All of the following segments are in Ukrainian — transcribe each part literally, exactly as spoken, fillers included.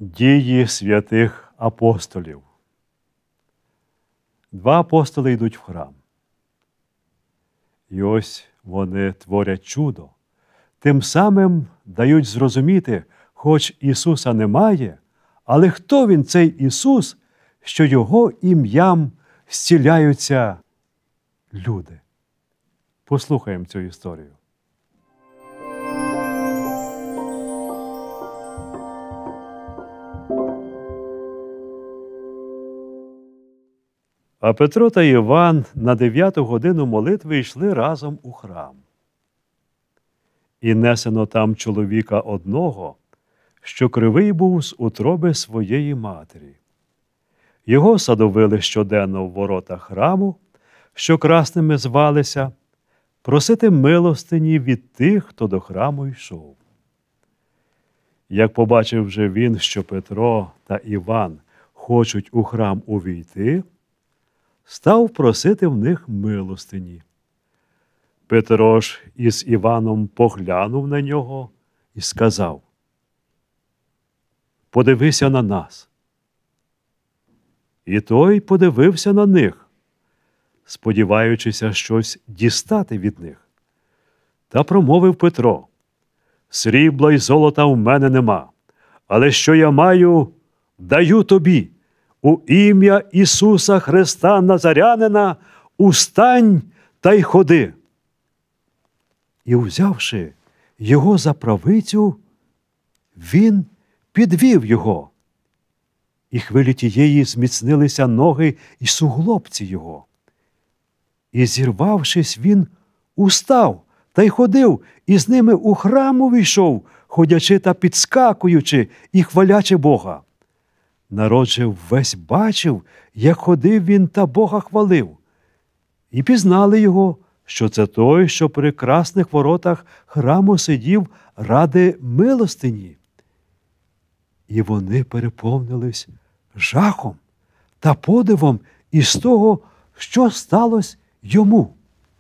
Дії святих апостолів. Два апостоли йдуть в храм. І ось вони творять чудо. Тим самим дають зрозуміти, хоч Ісуса немає, але хто Він, цей Ісус, що Його ім'ям зціляються люди. Послухаємо цю історію. А Петро та Іван на дев'яту годину молитви йшли разом у храм. І несено там чоловіка одного, що кривий був з утроби своєї матері. Його садовили щоденно в ворота храму, що красними звалися, просити милостині від тих, хто до храму йшов. Як побачив же він, що Петро та Іван хочуть у храм увійти, став просити в них милостині. Петро ж із Іваном поглянув на нього і сказав: «Подивися на нас». І той подивився на них, сподіваючися щось дістати від них. Та промовив Петро: «Срібла й золота в мене нема, але що я маю, даю тобі. У ім'я Ісуса Христа Назарянина устань та й ходи». І, взявши його за правицю, він підвів його. І хвилі тієї зміцнилися ноги і суглобці його. І, зірвавшись, він устав та й ходив, і з ними у храм увійшов, ходячи та підскакуючи і хвалячи Бога. Народ же весь бачив, як ходив він та Бога хвалив. І пізнали його, що це той, що при красних воротах храму сидів ради милостині. І вони переповнились жахом та подивом із того, що сталося йому.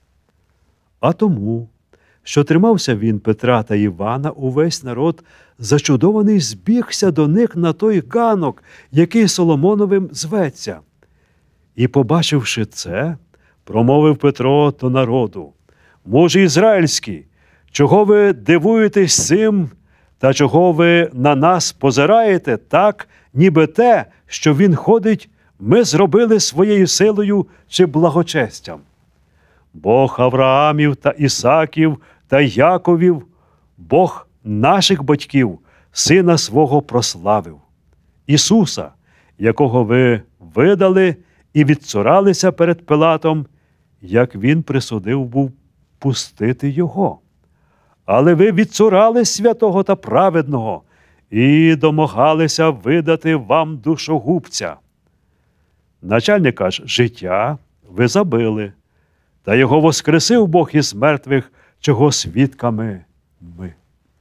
А тому, що тримався він Петра та Івана, увесь народ зачудований збігся до них на той ганок, який Соломоновим зветься. І, побачивши це, промовив Петро до народу: «Мужі ізраїльські, чого ви дивуєтесь цим, та чого ви на нас позираєте так, ніби те, що він ходить, ми зробили своєю силою чи благочестям? Бог Авраамів та Ісаків та Яковів, Бог наших батьків, Сина свого прославив, Ісуса, якого ви видали і відцуралися перед Пилатом, як він присудив був пустити його. Але ви відцурали святого та праведного і домагалися видати вам душогубця. Начальника ж життя ви забили, та його воскресив Бог із мертвих, чого свідками ми.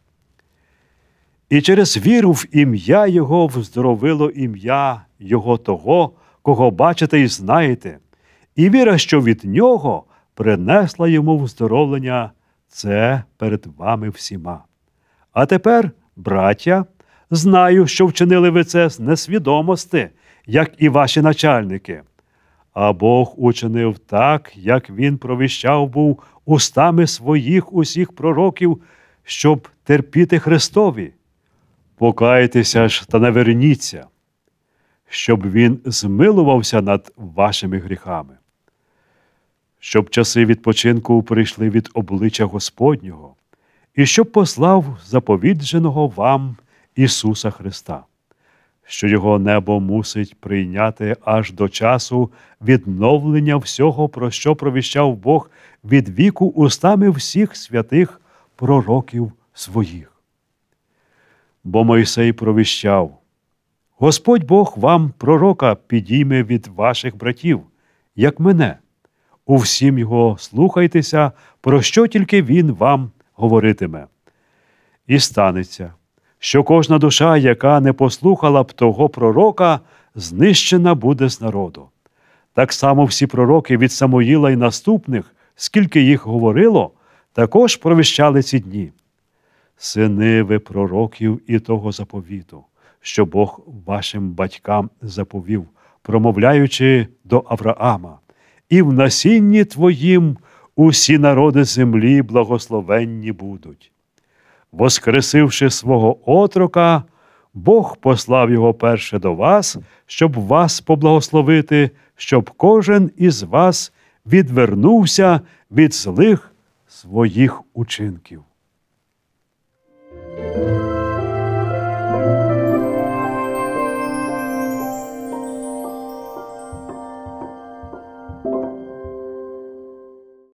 І через віру в ім'я Його вздоровило ім'я Його того, кого бачите і знаєте, і віра, що від Нього принесла йому вздоровлення, це перед вами всіма. А тепер, браття, знаю, що вчинили ви це з несвідомости, як і ваші начальники. А Бог учинив так, як Він провіщав був устами своїх усіх пророків, щоб терпіти Христові. Покайтеся ж та наверніться, щоб Він змилувався над вашими гріхами, щоб часи відпочинку прийшли від обличчя Господнього, і щоб послав заповідженого вам Ісуса Христа, що Його небо мусить прийняти аж до часу відновлення всього, про що провіщав Бог від віку устами всіх святих пророків своїх. Бо Мойсей провіщав: «Господь Бог вам пророка підійме від ваших братів, як мене. У всім його слухайтеся, про що тільки він вам говоритиме. І станеться, що кожна душа, яка не послухала б того пророка, знищена буде з народу. Так само всі пророки від Самуїла й наступних, скільки їх говорило, також провіщали ці дні. Сини ви пророків і того заповіту, що Бог вашим батькам заповів, промовляючи до Авраама: «І в насінні твоїм усі народи землі благословенні будуть». Воскресивши свого отрока, Бог послав його перше до вас, щоб вас поблагословити, щоб кожен із вас відвернувся від злих своїх учинків.